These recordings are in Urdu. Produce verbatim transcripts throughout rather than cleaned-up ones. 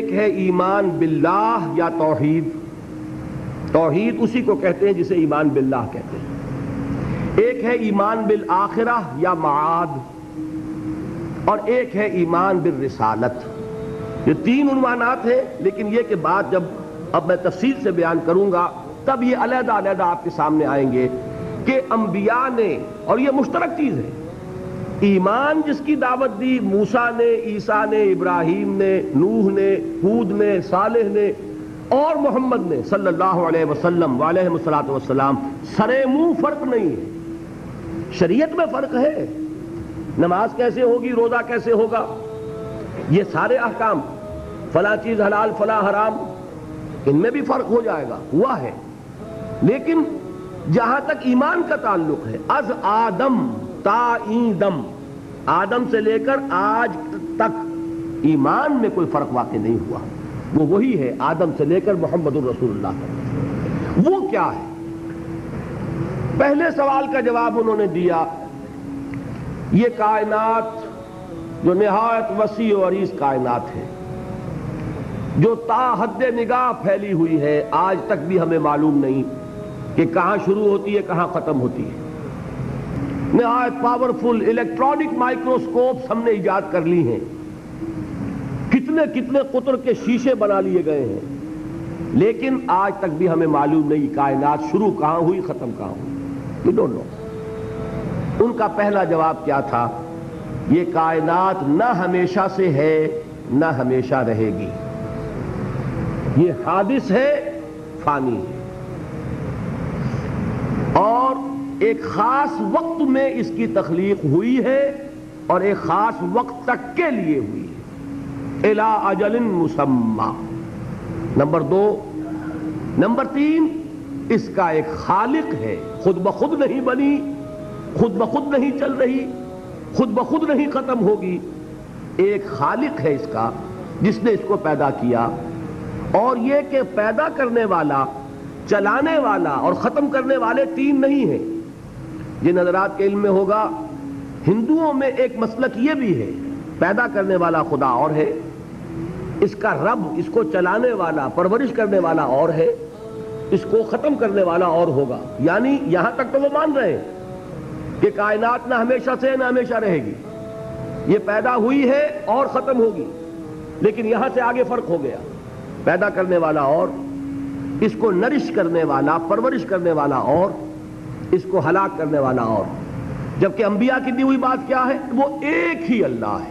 ایک ہے ایمان باللہ یا توحید، توحید اسی کو کہتے ہیں جسے ایمان باللہ کہتے ہیں، ایک ہے ایمان بالآخرہ یا معاد، اور ایک ہے ایمان بالرسالت۔ یہ تین عنوانات ہیں، لیکن یہ کہ بات جب اب میں تفصیل سے بیان کروں گا تب یہ علیحدہ علیحدہ آپ کے سامنے آئیں گے کہ انبیاء نے، اور یہ مشترک چیز ہے، ایمان جس کی دعوت دی موسیٰ نے، عیسیٰ نے، ابراہیم نے، نوح نے، ہود نے، صالح نے اور محمد نے صلی اللہ علیہ وسلم وعلیہ الصلوۃ والسلام، سرے منہ فرق نہیں ہے۔ شریعت میں فرق ہے، نماز کیسے ہوگی، روزہ کیسے ہوگا، یہ سارے احکام، فلاں چیز حلال فلاں حرام، ان میں بھی فرق ہو جائے گا، ہوا ہے۔ لیکن جہاں تک ایمان کا تعلق ہے، از آدم تا این دم، آدم سے لے کر آج تک ایمان میں کوئی فرق واقع نہیں ہوا، وہ وہی ہے آدم سے لے کر محمد الرسول اللہ تک۔ وہ کیا ہے؟ پہلے سوال کا جواب انہوں نے دیا، یہ کائنات جو نہایت وسیع و عریض کائنات ہے، جو تا حد نگاہ پھیلی ہوئی ہے، آج تک بھی ہمیں معلوم نہیں کہ کہاں شروع ہوتی ہے کہاں ختم ہوتی ہے۔ نہایت پاورفل الیکٹرانک مائکروسکوپس ہم نے ایجاد کر لی ہیں، کتنے کتنے قطر کے شیشے بنا لیے گئے ہیں، لیکن آج تک بھی ہمیں معلوم نہیں کائنات شروع کہاں ہوئی ختم کہاں ہوئی۔ We don't know۔ ان کا پہلا جواب کیا تھا؟ یہ کائنات نہ ہمیشہ سے ہے نہ ہمیشہ رہے گی، یہ حادث ہے، فانی ہے، اور ایک خاص وقت میں اس کی تخلیق ہوئی ہے اور ایک خاص وقت تک کے لیے ہوئی ہے، الی اجل مسمی۔ نمبر دو، نمبر تین، اس کا ایک خالق ہے، خود بخود نہیں بنی، خود بخود نہیں چل رہی، خود بخود نہیں ختم ہوگی، ایک خالق ہے اس کا جس نے اس کو پیدا کیا، اور یہ کہ پیدا کرنے والا، چلانے والا اور ختم کرنے والے تین نہیں ہیں۔ جن حضرات کے علم میں ہوگا، ہندوؤں میں ایک مسلک یہ بھی ہے، پیدا کرنے والا خدا اور ہے، اس کا رب، اس کو چلانے والا، پرورش کرنے والا اور ہے، اس کو ختم کرنے والا اور ہوگا۔ یعنی یہاں تک تو وہ مان رہے ہیں کہ کائنات نہ ہمیشہ سے نہ ہمیشہ رہے گی، یہ پیدا ہوئی ہے اور ختم ہوگی، لیکن یہاں سے آگے فرق ہو گیا، پیدا کرنے والا اور، اس کو نرش کرنے والا، پرورش کرنے والا اور، اس کو ہلاک کرنے والا اور۔ جبکہ انبیاء کی دی ہوئی بات کیا ہے؟ وہ ایک ہی اللہ ہے،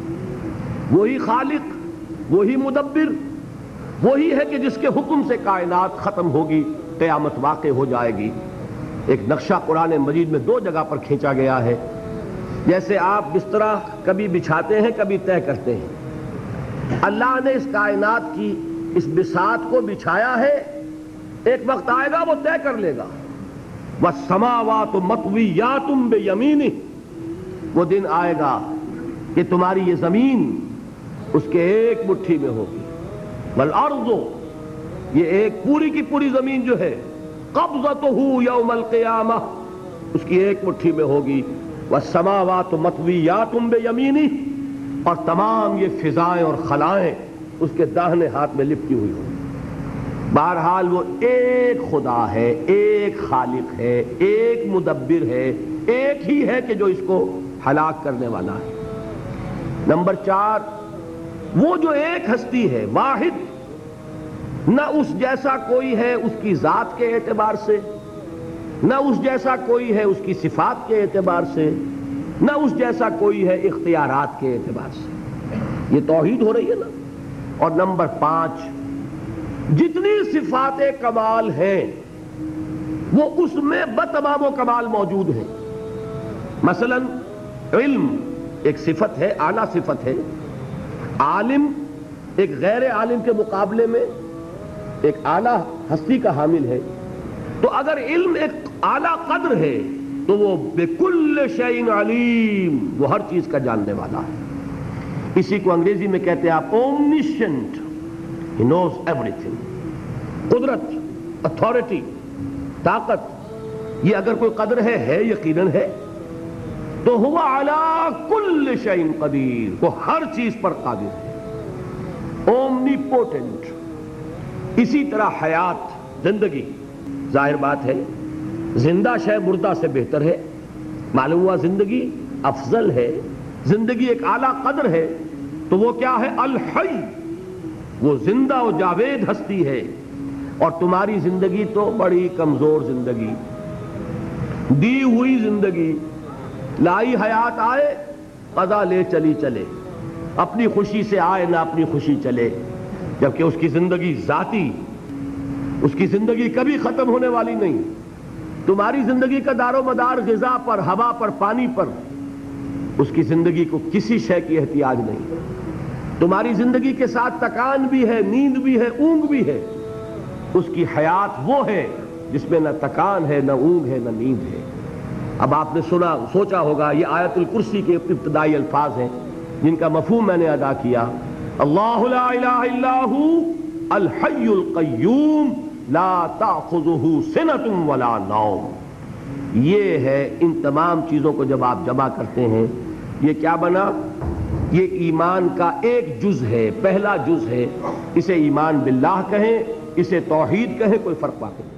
وہی خالق، وہی مدبر، وہی ہے کہ جس کے حکم سے کائنات ختم ہوگی، قیامت واقع ہو جائے گی۔ ایک نقشہ قرآن مجید میں دو جگہ پر کھینچا گیا ہے، جیسے آپ بسترا کبھی بچھاتے ہیں کبھی طے کرتے ہیں، اللہ نے اس کائنات کی اس بساط کو بچھایا ہے، ایک وقت آئے گا وہ طے کر لے گا، وَالسَّمَاوَاتُ مَطْوِيَّاتٌ بِيَمِينِهِ، وہ دن آئے گا کہ تمہاری یہ زمین اس کے ایک مٹھی میں ہوگی، وَالْأَرْضُ، یہ ایک پوری کی پوری زمین جو ہے، قَبْضَتُهُ يَوْمَ الْقِيَامَةِ، اس کی ایک مٹھی میں ہوگی، وَالسَّمَاوَاتُ مَطْوِيَّاتٌ بِيَمِينِهِ، اور تمام یہ فضائیں اور خلائیں اس کے داہنے ہاتھ میں لپٹی ہوئی ہوں۔ بہرحال وہ ایک خدا ہے، ایک خالق ہے، ایک مدبر ہے، ایک ہی ہے کہ جو اس کو ہلاک کرنے والا ہے۔ نمبر چار، وہ جو ایک ہستی ہے، واحد، نہ اس جیسا کوئی ہے اس کی ذات کے اعتبار سے، نہ اس جیسا کوئی ہے اس کی صفات کے اعتبار سے، نہ اس جیسا کوئی ہے اختیارات کے اعتبار سے۔ یہ توحید ہو رہی ہے نا۔ اور نمبر پانچ، جتنی صفات کمال ہیں وہ اس میں بتمام و کمال موجود ہیں۔ مثلا علم ایک صفت ہے، اعلیٰ صفت ہے، عالم ایک غیر عالم کے مقابلے میں ایک اعلیٰ ہستی کا حامل ہے، تو اگر علم ایک اعلیٰ قدر ہے تو وہ بکل شیء علیم، وہ ہر چیز کا جاننے والا ہے۔ اسی کو انگریزی میں کہتے ہیں آپ اومنیشنٹ، he knows everything۔ قدرت، اتھارٹی، طاقت، یہ اگر کوئی قدر ہے ہے یقیناً ہے، تو ہوا علی کل شیء قدیر، وہ ہر چیز پر قادر ہے۔ Omnipotent. اسی طرح حیات، زندگی، ظاہر بات ہے زندہ شے مردہ سے بہتر ہے. معلوم ہوا زندگی افضل ہے، زندگی ایک اعلیٰ قدر ہے. تو وہ کیا ہے؟ الحی، وہ زندہ و جاوید ہستی ہے. اور تمہاری زندگی تو بڑی کمزور زندگی، دی ہوئی زندگی. لائی حیات آئے، قضا لے چلی چلے. اپنی خوشی سے آئے نہ اپنی خوشی چلے، جبکہ اس کی زندگی ذاتی، اس کی زندگی کبھی ختم ہونے والی نہیں. تمہاری زندگی کا دار و مدار غذا پر، ہوا پر، پانی پر. اس کی زندگی کو کسی شے کی احتیاج نہیں. تمہاری زندگی کے ساتھ تکان بھی ہے، نیند بھی ہے، اونگ بھی ہے. اس کی حیات وہ ہے جس میں نہ تکان ہے، نہ اونگ ہے، نہ نیند ہے. اب آپ نے سنا سوچا ہوگا یہ آیت الکرسی کے ابتدائی الفاظ ہیں جن کا مفہوم میں نے ادا کیا. اللہ لا الہ الا ہو الحی القیوم لا تأخذہ سنۃ ولا نوم. یہ ہے ان تمام چیزوں کو جب آپ جمع کرتے ہیں یہ کیا بنا؟ یہ ایمان کا ایک جز ہے، پہلا جز ہے. اسے ایمان باللہ کہیں، اسے توحید کہیں، کوئی فرق واقع نہیں.